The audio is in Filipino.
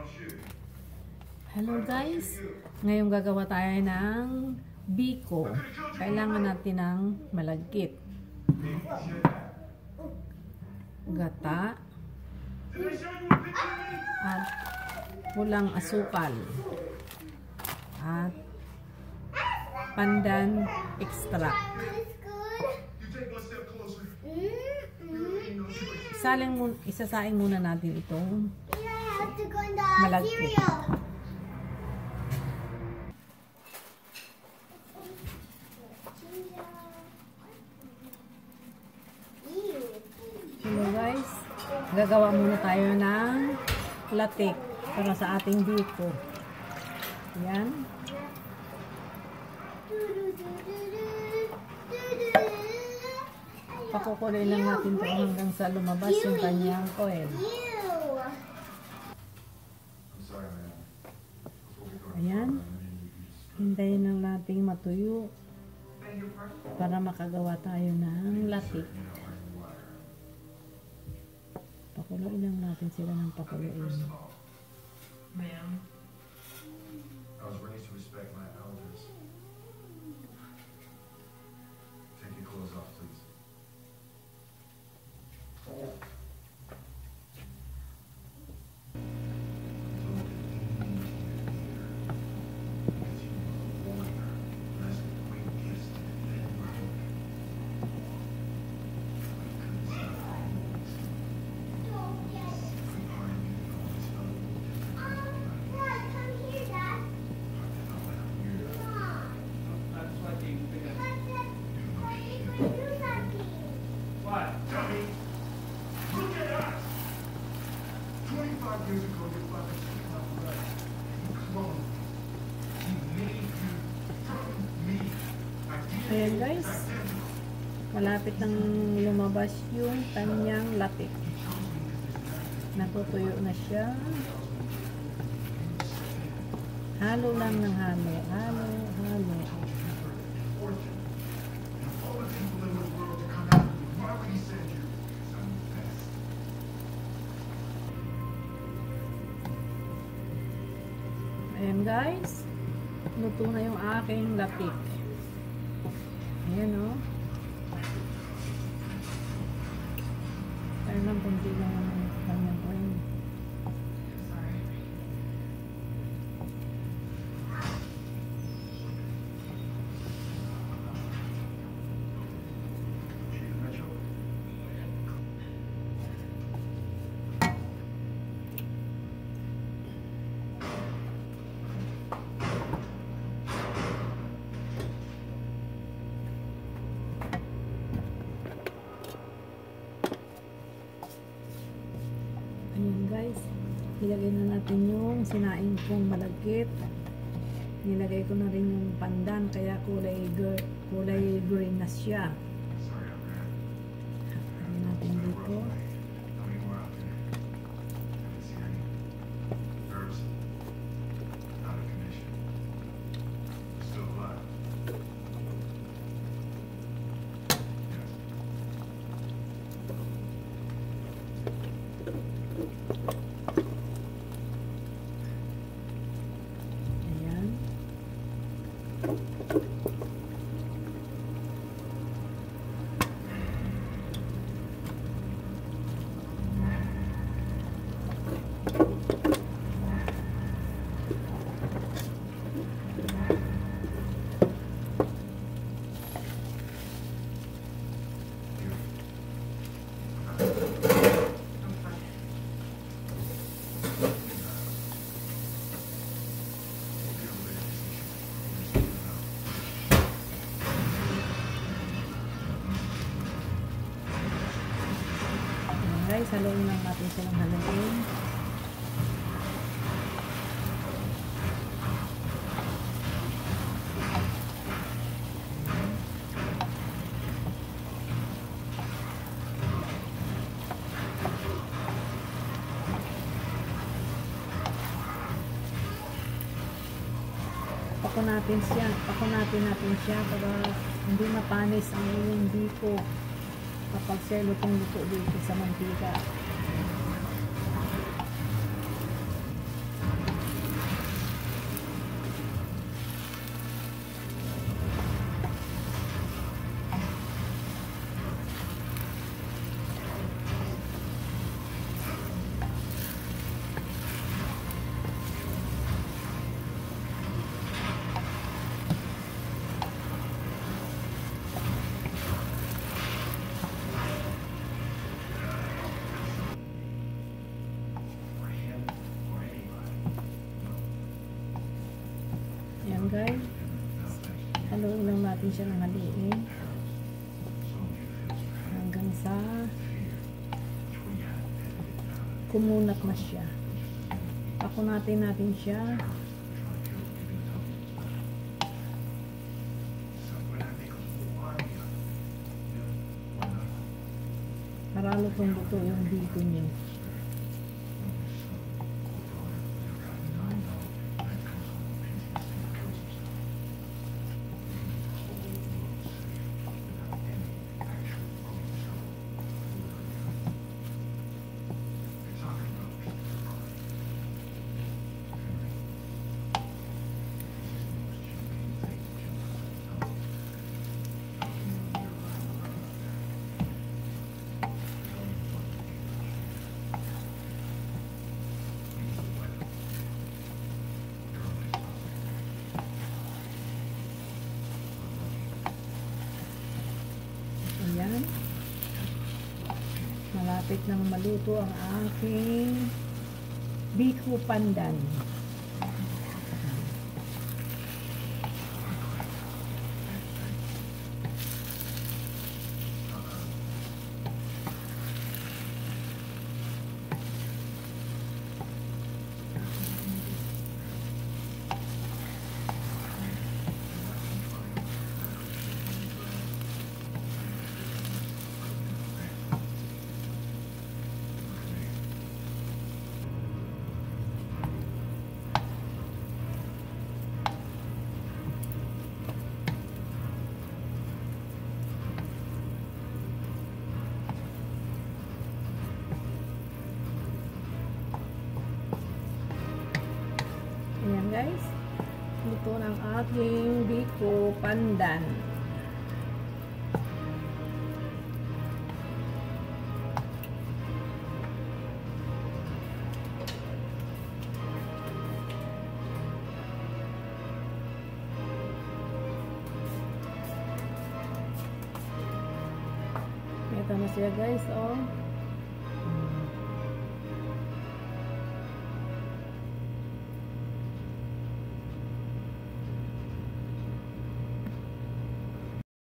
Hello guys, ngayon gagawa tayo ng biko. Kailangan natin ng malagkit, gata, at pulang asukal, at pandan extract. Isasaing muna natin itong malagkit. Hello guys, gagawa muna tayo ng latik para sa ating biko. Yan. Pakukulay lang natin ito hanggang sa lumabas yung kanyang oil. Ayan. Hintayin lang natin matuyo para makagawa tayo ng latik. Pakuloy lang natin sila ng pakuloy. Ma'am, I was raised to respect my elders. Take your clothes off, please. Years ago, your father took my blood. He cloned. He made you from me. Ayan guys, malapit nang lumabas yung kanyang latik. Natutuyo na siya. Halo lang ng halo. Halo. Ayan guys, luto na yung aking latik. Ayan o. Kaya lang kunti lang ang kanyang oil. Ayan guys, nilagay na natin yung sinaing kong malagkit. Nilagay ko na rin yung pandan, kaya kulay green na siya. Lagay natin dito. Guys, haluin lang natin silang haluin. Pakunatin natin siya para hindi mapanis ang iyong biko kapag siya lutong-luto dito sa mantika. natin siya ng haluin hanggang sa kumunat na siya. Pakunatin natin siya. Para lutong-luto yung bacon niyo. Ayan. Malapit nang maluto ang aking biko pandan. Ayan guys, luto ng aking biko pandan. Ito na siya guys, oh.